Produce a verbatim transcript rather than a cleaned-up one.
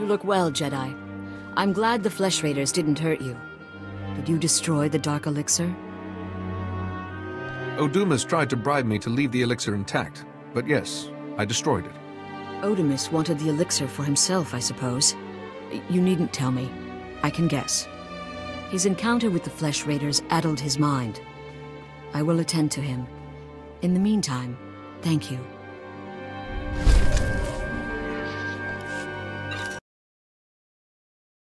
You look well, Jedi. I'm glad the Flesh Raiders didn't hurt you. Did you destroy the Dark Elixir? Odumas tried to bribe me to leave the elixir intact, but yes, I destroyed it. Odumas wanted the elixir for himself, I suppose. You needn't tell me. I can guess. His encounter with the Flesh Raiders addled his mind. I will attend to him. In the meantime, thank you.